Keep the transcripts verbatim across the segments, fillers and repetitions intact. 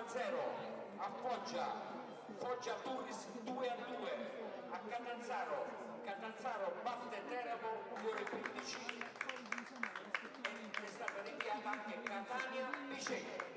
a zero a Foggia, Foggia Turris due a due a Catanzaro, Catanzaro batte Teramo due a quindici e è stata rinviata anche Catania Vicenza.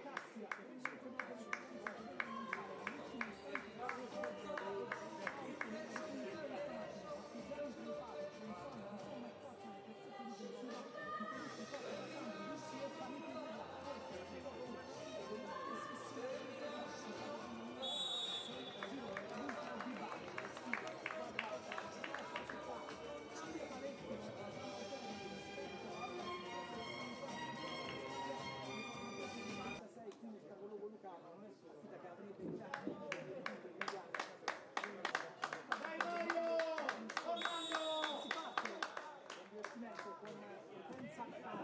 Dai Mario! Con Mario! Si parte l'investimento con potenza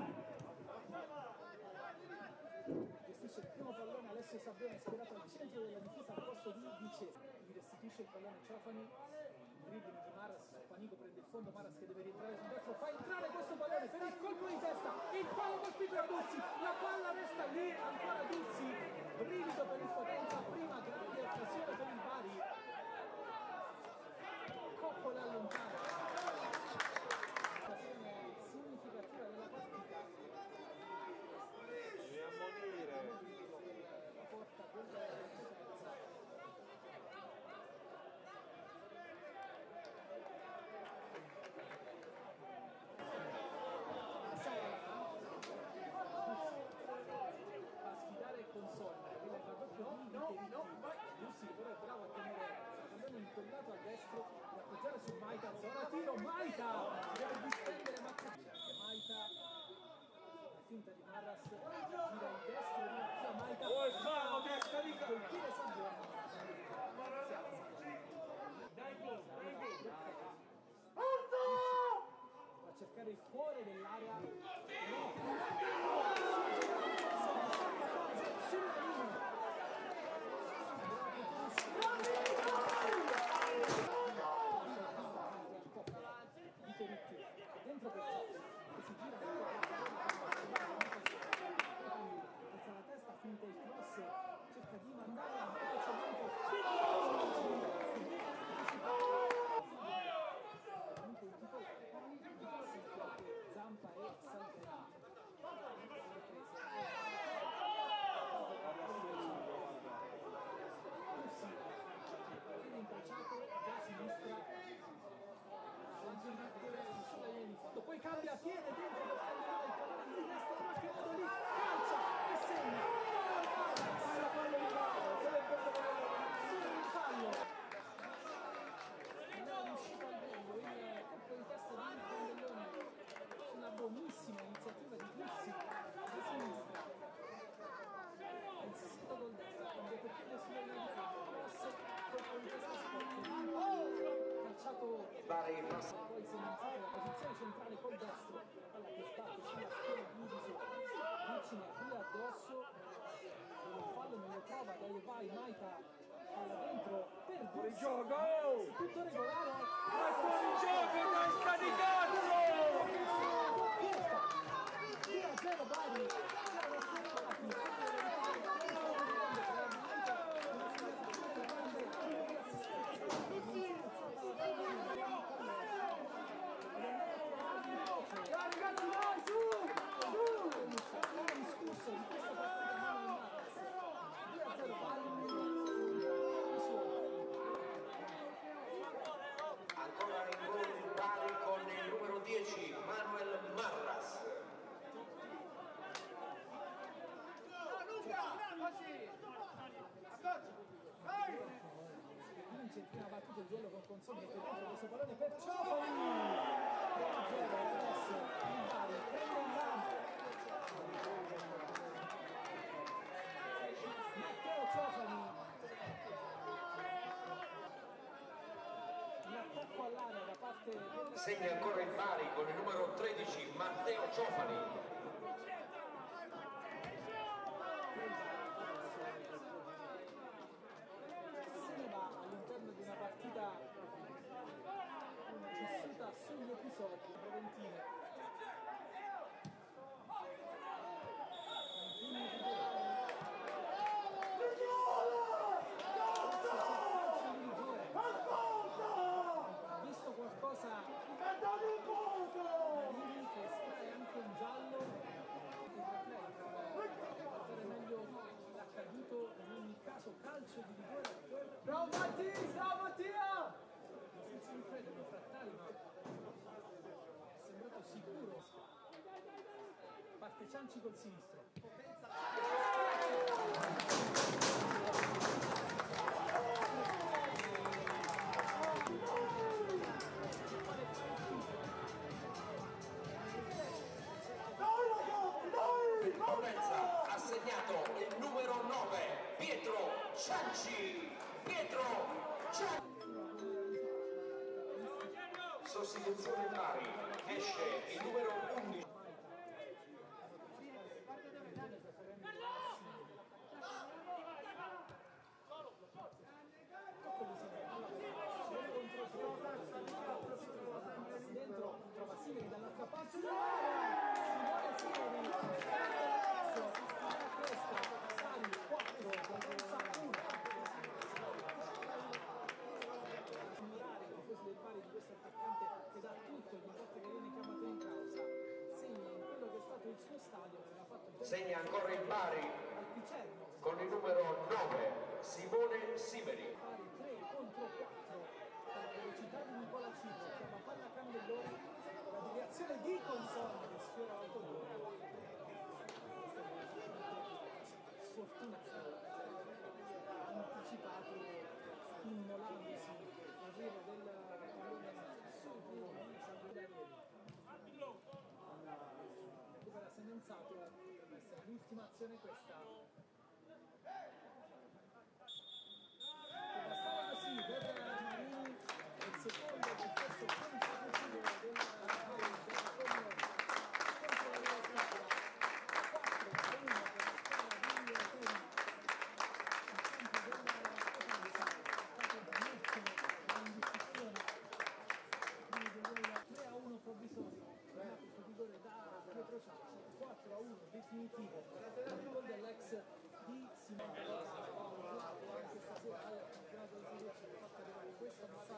gestisce il primo pallone Alessio Sabbone, schierato al centro della difesa al posto di Vicese, gli restituisce il pallone Ciofani, dribbling di Maras su Panico, prende il fondo, Maras che deve rientrare sul destro, fa entrare questo pallone per il colpo di testa, il palo colpito a Duzzi, la palla resta lì, ancora Duzzi, brivido per il Potenza, prima grande occasione per il Bari, Coppola allontana, occasione significativa della partita, devi ammonire la porta del Potenza. Console, il raddoppio di Duzzi però è bravo a tenere il pallone incollato a destro e appoggiare su Maita, ora tiro, Maita deve distendere Maita, la finta di Marras, gira in destro, rinunzia Maita, oh, fallo, testa di colpire Sabbone, si alza, dai gol, dai gol, va a cercare il cuore dell'area, sulla linea dentro per che si gira alza la testa, finta il cross, cerca di mandare comunque un titolare Zampa e Salterati incrociato da sinistra sulla linea di fondo, poi cambia piede dentro per tagliare il pallone di destra, ma che lì calcia e segna sul fallo di fallo non è riuscito al volo il colpo di testa di Candellone, una buonissima iniziativa di Duzzi di sinistra, ha insistito col destro, cambia per piede sulla linea di fondo, colpo di testa sporco, calciato, poi si è innalzato la posizione centrale col destro, palla che sbatte sulla schiena di Udiso, Lucine qui addosso, il fallo non lo trova, dai vai Maita, palla dentro per Duzzi, gioco! tutto regolare, ma fuori gioco, testa di cazzo! due a zero Bari, ragazzi vai su! Su! Abbiamo discusso di questa partita due a zero Ancora in gol il Bari con il numero dieci Manuel Marras. vince il prima battuto il duello con Consoli, mette dentro questo pallone per Ciofani, tre a zero adesso il Bari prende in campo Matteo Ciofani, l'attacco all'area da parte del... Segna ancora il Bari con il numero tredici Matteo Ciofani. All'interno di una partita vissuta sugli episodi preventivi. calcio di rigore per Bravo Matti, bravo Mattia! senza ricredere Frattali, ma è sembrato sicuro. Parte Cianci col sinistro. Potenza ha segnato il numero nove, Pietro Cianci. Pietro Cianci. Sostituzione pari, esce il numero undici. Dentro trova Simeri dall'altra parte. Simone Simeri. Questa Sari quattro Potenza uno. Simulare i tifosi del Bari di questo attaccante che dà tutto ogni volta che viene chiamato in causa. Segna in quello che è stato il suo stadio, aveva fatto Segna ancora il Bari al Picerno. con il numero nove, Simone Simeri. Bari tre contro quattro per la velocità di Nicola Cibo, chiama palla Candelloni, la deviazione di Consonna che sfiora l'autogol. Sfortunato, ha anticipato immolandosi l'arrivo del pallone sul primo di Salvadori. Recupera Senenzato, potrebbe essere l'ultima azione questa. Bastava così per Marini, il secondo del terzo consecutivo del Bari contro la Roma. quattro a uno per la squadra di Torino. Il campo della Potenza è stato l'ultimo in discussione. Quindi tre a uno provvisorio, il rigore da Pietro Cianci, quattro a uno definitivo, il gol dell'ex di Simone. Anche stasera al campionato di Serie C, fatto arrivare questo